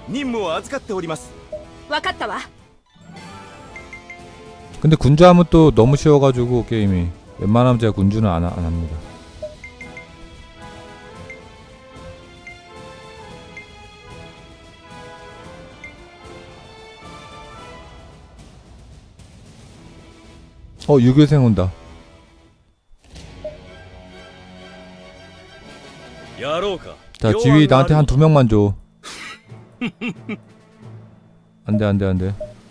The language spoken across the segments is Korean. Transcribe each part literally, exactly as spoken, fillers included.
任務を預かっております。 わかったわ。 근데 군주하면 또 너무 쉬워가지고 게임이 웬만하면 제가 군주는 안, 안 합니다. 어, 유교생 온다. 자, 지휘 나한테 한 두 명만 줘. 안돼 안돼 안돼.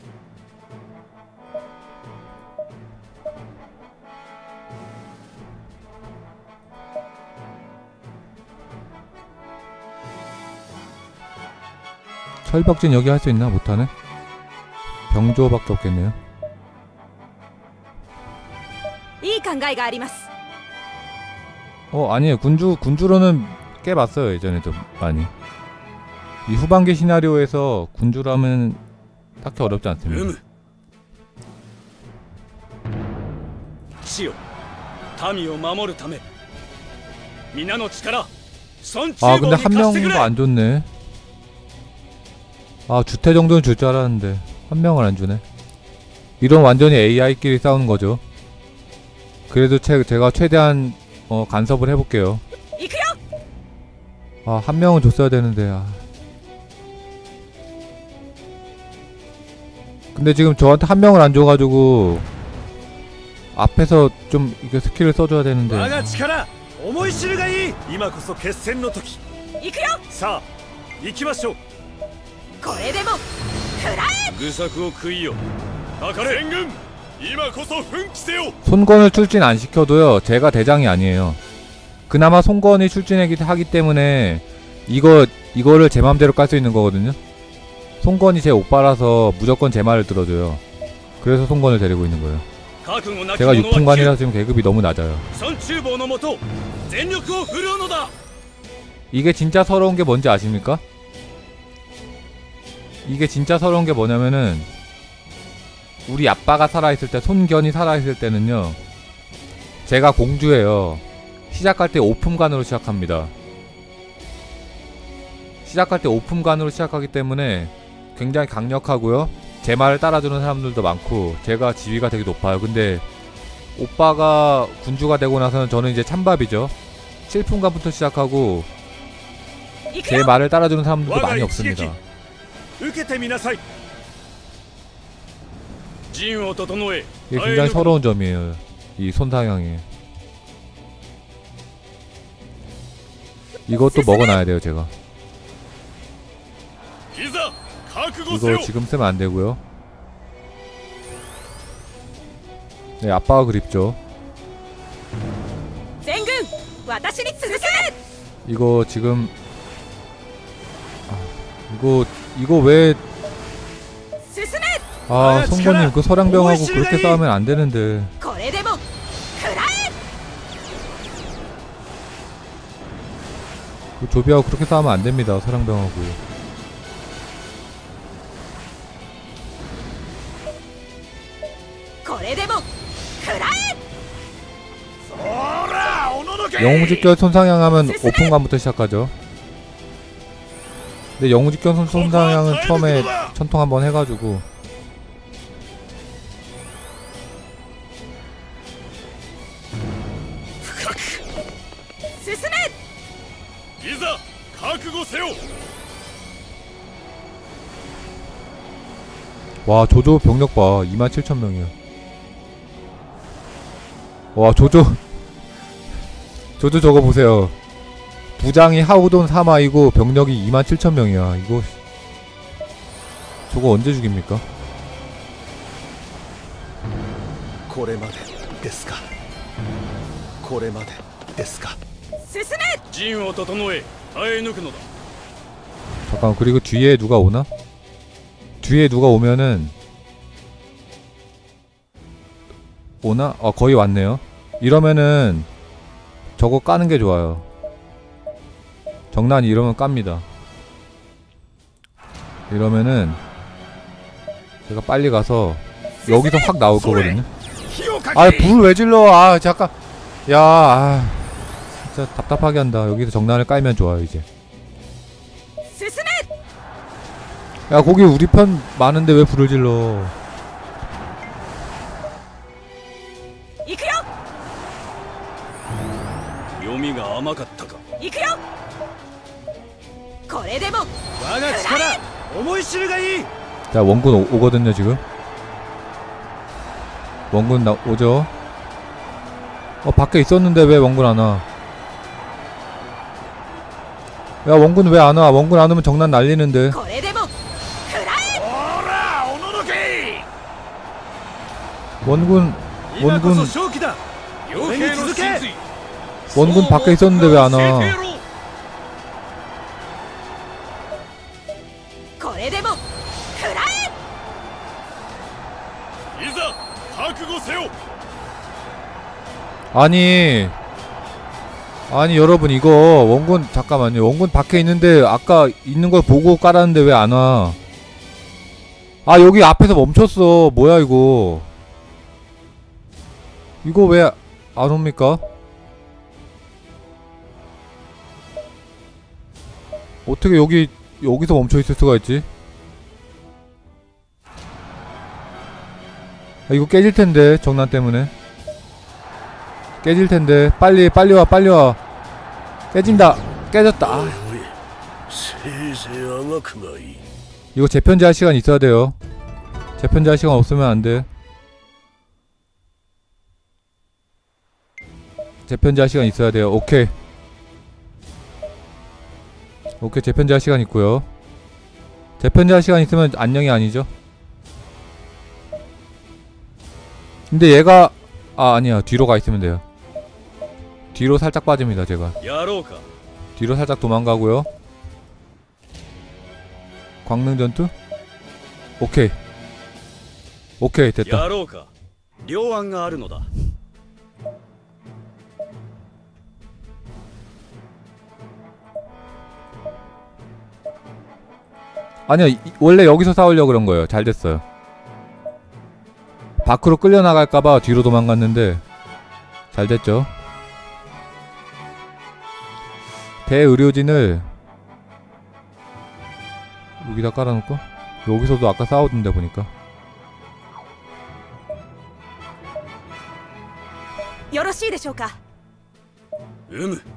철벽진 여기 할 수 있나? 못하네? 병조밖에 없겠네요. 어 아니에요. 군주 군주로는 깨봤어요 예전에도 많이. 이 후반기 시나리오에서 군주라면 딱히 어렵지 않습니다. 아 근데 한 명도 안 줬네. 아 주태 정도는 줄 줄 알았는데 한 명을 안 주네. 이런 완전히 에이아이끼리 싸우는 거죠. 그래도 제, 제가 최대한 어, 간섭을 해볼게요. 아 한 명은 줬어야 되는데. 아. 근데 지금 저한테 한 명을 안 줘가지고 앞에서 좀 이게 스킬을 써줘야 되는데. 아. 손권을 출진 안 시켜도요 제가 대장이 아니에요. 그나마 손권이 출진하기 때문에 이거 이거를 제 맘대로 깔 수 있는 거거든요. 손권이 제 오빠라서 무조건 제 말을 들어줘요. 그래서 손권을 데리고 있는 거예요. 제가 육품관이라 지금 계급이 너무 낮아요. 이게 진짜 서러운 게 뭔지 아십니까? 이게 진짜 서러운 게 뭐냐면은 우리 아빠가 살아있을 때, 손견이 살아있을 때는요 제가 공주예요. 시작할 때 오품관으로 시작합니다. 시작할 때 오품관으로 시작하기 때문에 굉장히 강력하고요 제 말을 따라주는 사람들도 많고 제가 지위가 되게 높아요. 근데 오빠가 군주가 되고 나서는 저는 이제 찬밥이죠. 칠품관부터 시작하고 제 말을 따라주는 사람들도 많이 없습니다. 이게 굉장히 서러운 점이에요 이 손상향이. 이것도 먹어놔야 돼요 제가. 이거 지금 쓰면 안되고요. 네 아빠가 그립죠. 이거 지금 아, 이거 이거 왜 아 성건님 그 서량병하고 그렇게 싸우면 안되는데. 그 조비하고 그렇게 싸우면 안됩니다 서량병하고. 영웅직결 손상향 하면 오픈관부터 시작하죠. 근데 영웅직결 손상향은 처음에 천통 한번 해가지고 와 조조 병력 봐. 이만 칠천 명이야. 와 조조 조조 저거 보세요. 부장이 하우돈 사마이고 병력이 이만 칠천 명이야. 이거 저거 언제 죽입니까? 잠깐 그리고 뒤에 누가 오나? 뒤에 누가 오면은 오나? 어 거의 왔네요. 이러면은 저거 까는 게 좋아요. 정난이 이러면 깝니다. 이러면은 제가 빨리 가서 여기서 확 나올 거거든요. 아 불 왜 질러. 아 잠깐 야 아, 진짜 답답하게 한다. 여기서 정난을 깔면 좋아요 이제. 야 거기 우리 편 많은데 왜 불을 질러. 行くよ読みが甘かったか。 行くよこれでも我が力思い知るがいい。 자 원군 오, 오거든요 지금. 원군 나 오죠. 어 밖에 있었는데 왜 원군 안 와? 야 원군 왜 안 와? 원군 안 오면 정난 날리는데. これでも食らえ。 오라おののけ。 원군 今こ 원군 そ正気だ。傭兵の真髄。 원군 밖에 있었는데 왜 안 와? これでも食らえ。 いざ覚悟せよ。 아니 아니 여러분 이거 원군 잠깐만요. 원군 밖에 있는데 아까 있는 걸 보고 깔았는데 왜 안 와? 아 여기 앞에서 멈췄어. 뭐야 이거? 이거 왜 안 옵니까? 어떻게 여기 여기서 멈춰 있을 수가 있지? 아, 이거 깨질 텐데 정난 때문에 깨질 텐데 빨리 빨리 와 빨리 와 깨진다 깨졌다. 아. 이거 재편제할 시간 있어야 돼요. 재편제할 시간 없으면 안 돼. 재편제할 시간 있어야 돼요. 오케이 오케이 재편제할 시간 있고요. 재편제할 시간 있으면 안녕이 아니죠. 근데 얘가 아 아니야 뒤로 가 있으면 돼요. 뒤로 살짝 빠집니다 제가. 뒤로 살짝 도망가고요. 광능 전투? 오케이 오케이 됐다. 아니야 이, 원래 여기서 싸우려고 그런 거예요. 잘 됐어요. 밖으로 끌려 나갈까봐 뒤로 도망갔는데 잘 됐죠. 대의료진을 여기다 깔아놓고 여기서도 아까 싸우던데 보니까. よろしいでしょうか。 うむ。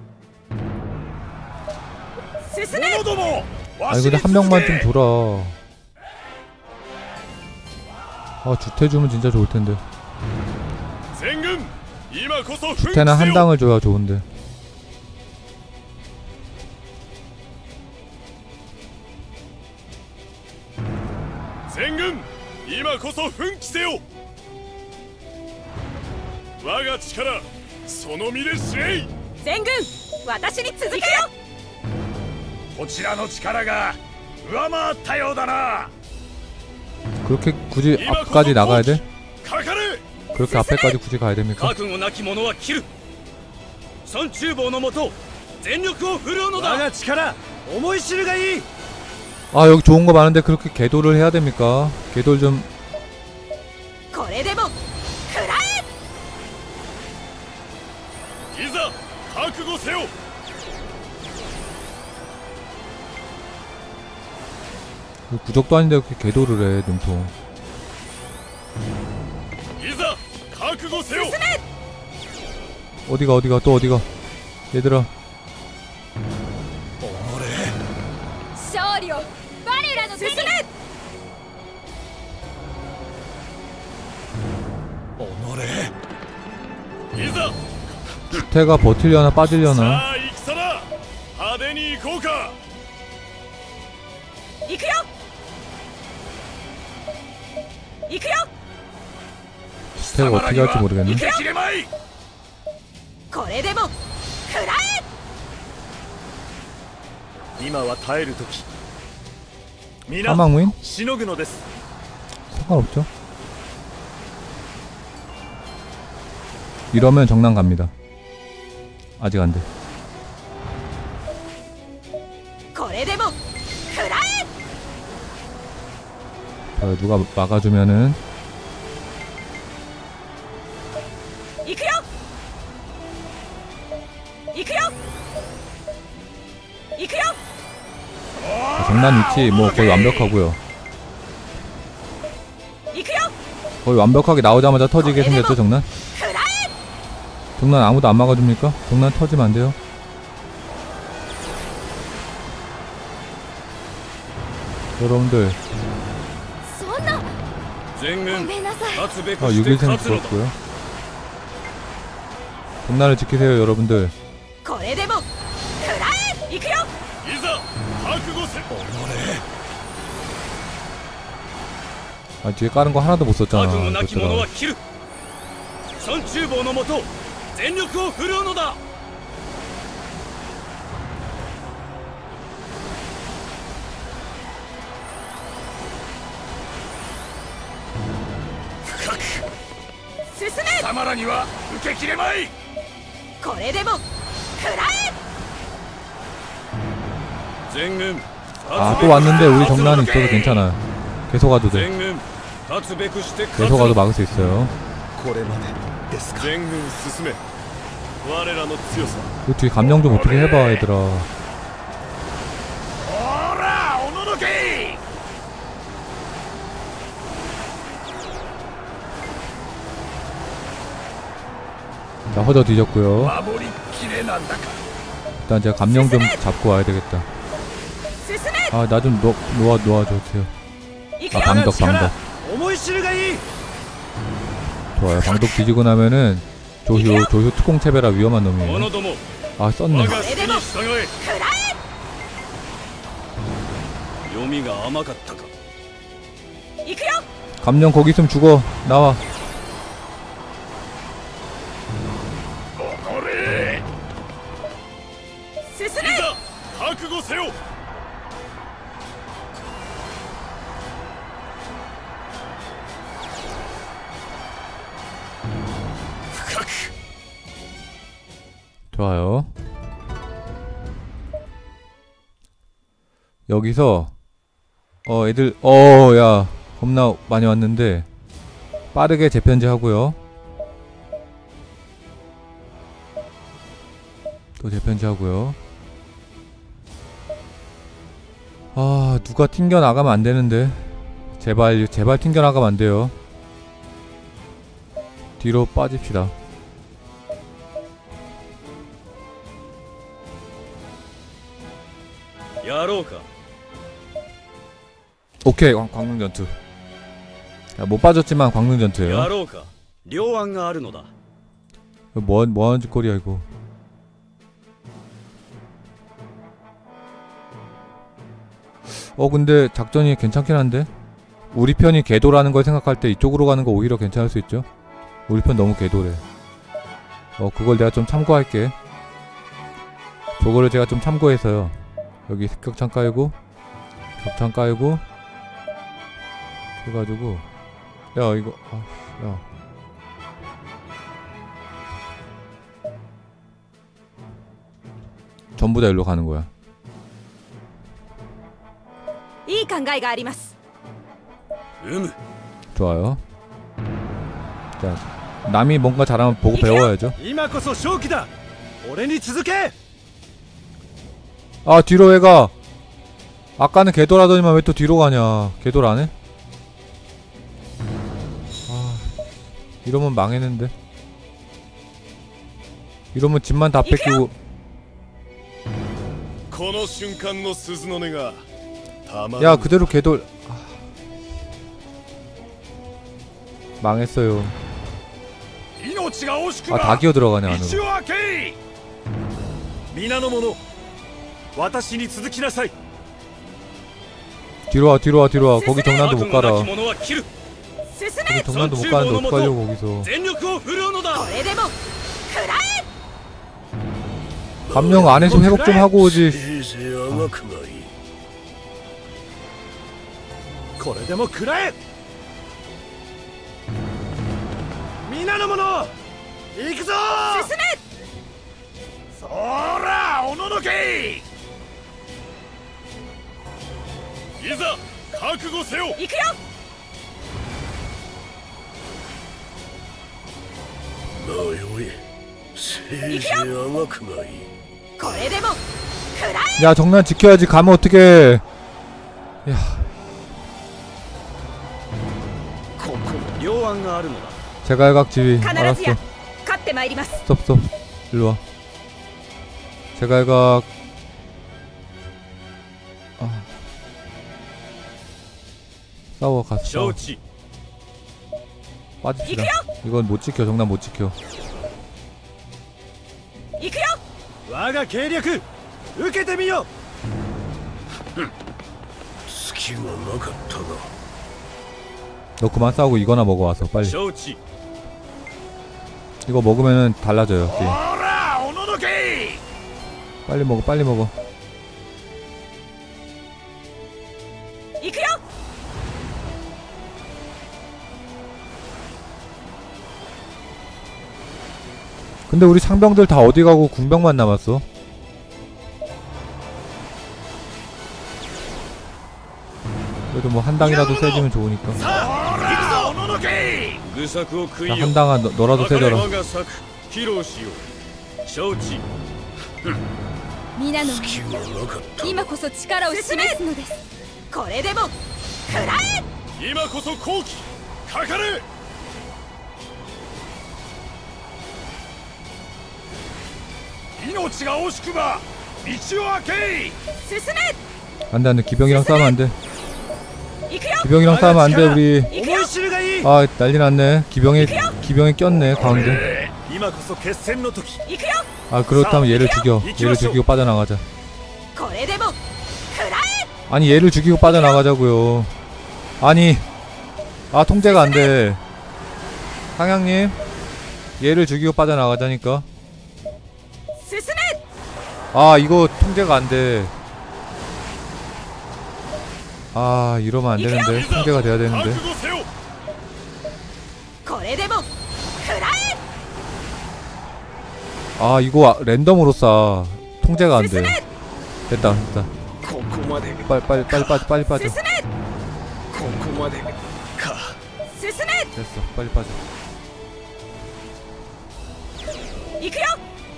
進め。 아니 근데 한 명만 좀 돌아. 아 주태 주면 진짜 좋을텐데. 주태는 한 당을 줘야 좋은데. 全軍私に続けよ。 こちらの力が上回ったようだな。 그렇게 굳이 앞까지 나가야 돼? 그렇게 앞에까지 굳이 가야 됩니까? 아 여기 좋은 거 많은데 그렇게 궤도를 해야 됩니까? 궤도를 좀. 부적도 아닌데 그렇게 궤도를 해 눈통. 어디가 어디가 또 어디가 얘들아. 주태가 버틸려나 빠질려나. 行くよ行くよ 주태가 어떻게 할지 모르겠네. これでも食らえ。 今は耐える時。 사망무인? しのぐのです。 상관없죠. 이러면 정난 갑니다. 아직 안 돼. これでも食らえ。 자, 누가 막아주면은. 行くよ行くよ行くよ。 자, 정난 위치 뭐 거의 완벽하고요. 行くよ 거의 완벽하게 나오자마자 터지게 생겼죠 정난. 食らえ 정난 아무도 안 막아줍니까? 정난 터지면 안 돼요. 여러분들 そんな全軍ごめんなさい勝つべく 아 して 육 일 생 勝つのだ 죽었고요. 정난을 지키세요 여러분들. これでも食らえ行くよいざ覚悟せ 아 뒤에 까는 거 하나도 못 覚 썼잖아. 悟なき者 그것들아. は切る孫厨房のもと全力を振るうのだ深く進め貴様らには受けきれまいこれでも食らえ全軍 아 또 왔는데 우리 정난이 있어서 괜찮아요. 계속 와도 돼. 全軍勝つべくして勝つ 계속 와도 の 막을 수 있어요. これまでですか。 全軍進め我らの強さ 그 뒤에 감정 좀 어떻게 해봐 얘들아. ほらおののけ 자 허저 뒤졌고요. 守りきれなんだか 일단 제가 감정 좀 잡고 와야 되겠다. 進め 아 나 좀 놓아 놓아주세요. 行く 아 よ 방독 방독. 思い知るがいい。 좋아요. 방독 뒤지고 나면은 조효 조효 특공체배라 위험한 者 놈이에요. ども 아 썼네. 我が指に従え食らえ読みが甘かったか行くよ 감정 거기 있으면 죽어. 나와. おれ進いめざ覚悟せよ深く 좋아요. 여기서 어 애들 어 야 겁나 많이 왔는데 빠르게 재편지 하고요. 또 재편지 하고요. 아 누가 튕겨 나가면 안 되는데 제발 제발 튕겨 나가면 안 돼요. 뒤로 빠집시다. 야로우까 오케이 광, 광릉 전투. 야, 못 빠졌지만 광릉 전투예요. やろうか両案があるのだ 뭐 뭐하는 짓거리야 이거. 어 근데 작전이 괜찮긴 한데 우리 편이 궤도라는 걸 생각할 때 이쪽으로 가는 거 오히려 괜찮을 수 있죠. 우리 편 너무 궤도래. 어 그걸 내가 좀 참고할게. 저거를 제가 좀 참고해서요. 여기 습격창 깔고 격창 깔고 해가지고 야 이거 아, 야 전부 다 일로 가는 거야. いい考えがありますうむ 좋아요. 자 남이 뭔가 잘하면 보고 배워야죠. 今こそ勝機だ。俺に続け。 아 뒤로 왜 가? 아까는 궤도라더니만 왜 또 뒤로 가냐? 궤도를 안 해? 아 이러면 망했는데. 이러면 집만 다 뺏기고. この瞬間の鈴の音がたま 야 그대로 궤도. 아. 망했어요. 命が惜しく 아 다 기어 들어가네 道 안으로. を開け皆の者、私に続きなさい。 뒤로 와 뒤로 와 뒤로 와. 거기 정난도 못 悪 가라. のなき者は切る進 거기 め 정난도 못 가는데 어떡하려고 거기서. 全力を振るうのだこれでも食らえ 감령 안에서 회복 좀 하고 오지. これでも食らえ。皆の者、行くぞ。 進めそらおののけいざ覚悟せよ行くよおいおいせいぜいあがくがいいこれでも食らえ 야 정난 지켜야지. 가면 어떡해. 야, ここ両案があるのだ 제갈각 지휘. 必ず 알았어. や勝ってまいります。 스톱 스톱. 일로 와. 제갈각. 아. 싸워 갔어. 承知 빠집시다. 이건 못 지켜. 정답 못 지켜. 行くよ。 我が計略受けてみよ隙がなかったな。 너 그만 싸우고 이거나 먹어 와서 う 빨리. 承知 이거 먹으면은 달라져요. ほ 게임. らおののけ。 빨리 먹어. 빨리 먹어. 行くよ。 근데 우리 상병들 다 어디 가고 궁병만 남았어. 그래도 뭐 한 당이라도 세지면 좋으니까. ほらおののけ。 愚策を食い 자, よ 한 당아 너, 너라도 別れ 세져라. 我が策披露しよう承知皆の隙がなかった。 今こそ力を示すのです。これでも食らえ。 今こそ好機かかれ命が惜しくば道を開け。 進 안 돼, 안 돼. 기병이랑 싸우면 안 돼. め。行くよ。 기병이랑 싸우면 안 돼, 우리. 行くよ。 思い知るがいい 아, 난리 났네. 기병에, 기병에 꼈네, 가운데. 今こそ決戦の時行くよ。 아, 그렇다면 얘를 죽여. 얘를 죽이고 빠져나가자. これでも食らえ。 아니, 얘를 죽이고 빠져나가자고요. 아니. 아, 통제가 안 돼. 상향님. 얘를 죽이고 빠져나가자니까. 進め。 아, 이거 통제가 안 돼. 아, 이러면 안 되는데. 통제가 돼야 覚 되는데. 悟せよこれでも食らえ。 아, 이거 아, 랜덤으로 쏴. 통제가 안 돼. 됐다, 됐다. ここまで 빨리, 빨리, 빨리 빠져, 빨리 빠져. 進め。 ここまでか進め。 됐어, 빨리 빠져. 行くよ。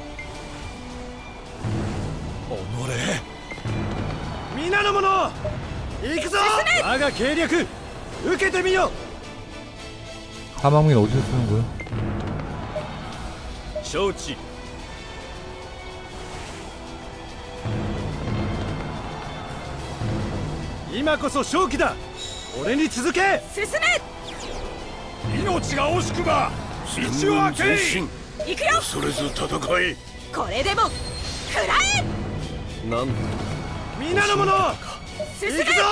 己皆の者行くぞ我が計略受けてみよ 사망민 어디서 쓰는 거야? 承知今こそ勝機だ俺に続け進め。 命が惜しくば道を開け。 行くよ。 それず戦い。 これでも食らえ。 なん皆の者進め。 行くぞ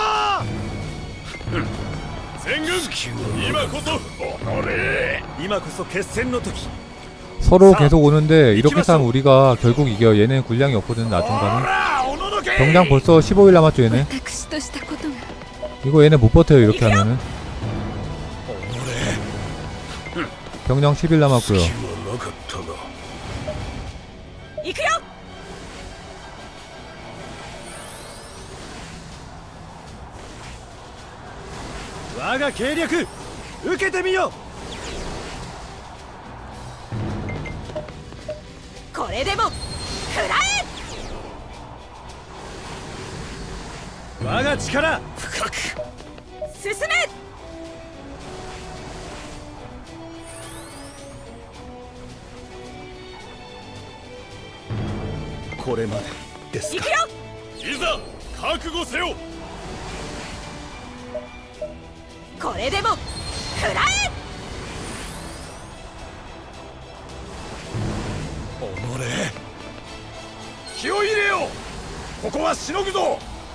全軍今こそ今こそ決戦の時 서로 계속 오는데 이렇게 싸면 우리가 결국 이겨. 얘네 군량이 없거든, 나중간에. ほらおののけ。 병장 벌써 십오 일 남았죠, 얘네. 私としたことが 이거 얘네 못 버텨요, 이렇게 하면은. 병장 십 일 남았고요. 隙がなかったな。 行くよ。 我が計略受けてみよこれでも食らえ。 我が力深く。 進め。 これまでですか行くよ。 いざ覚悟せよこれでも食らえ。 己気を入れよ。ここはしのぐぞ。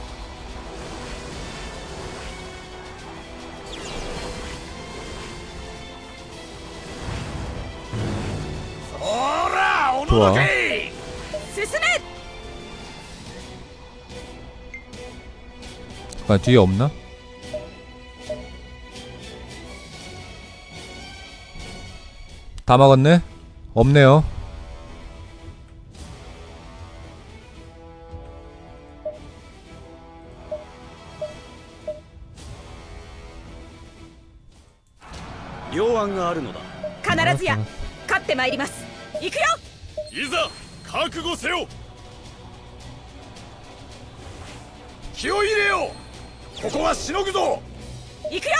ほらおののけ。 進め。 아, 뒤에 없나? 다 막았네? 없네요. 료안があるのだ必ずや勝ってまいります。行くよ。 いざ覚悟せよ気を入れよ。 ここはしのぐぞ。 行くよ。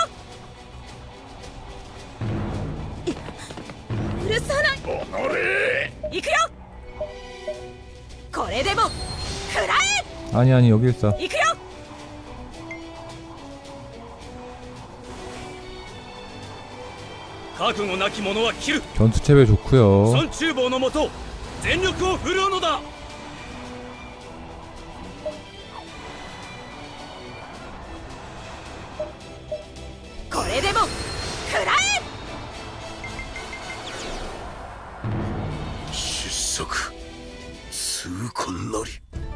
許さない。 おのれ。 行くよ。これでも食らえ。 아니 아니 여기 있어. 行くよ。 覚悟なき者は切る。 전투 체배 좋고요. 孫厨房のもと全力を振るうのだ。 これでも食らえ。 失速痛恨なり。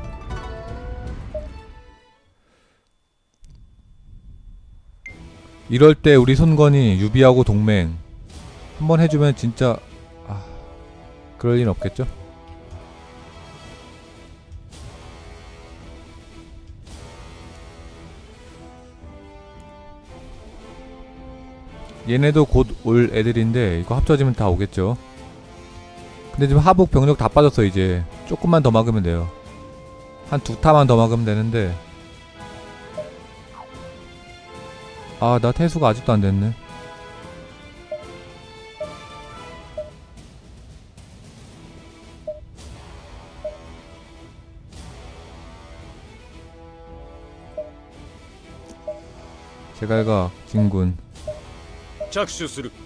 이럴 때 우리 손건이 유비하고 동맹 한번 해주면 진짜 아, 그럴 일 없겠죠? 얘네도 곧 올 애들인데 이거 합쳐지면 다 오겠죠? 근데 지금 하복 병력 다 빠졌어. 이제 조금만 더 막으면 돼요. 한 두 타만 더 막으면 되는데 아, 나 태수가 아직도 안 됐네. 제갈각, 진군. 着手する。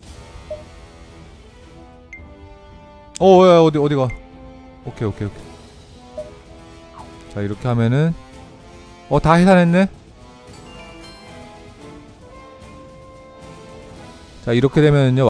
어, 야, 어디, 어디가? 오케이, 오케이, 오케이. 자, 이렇게 하면은, 어, 다 해산했네? 자, 이렇게 되면은요,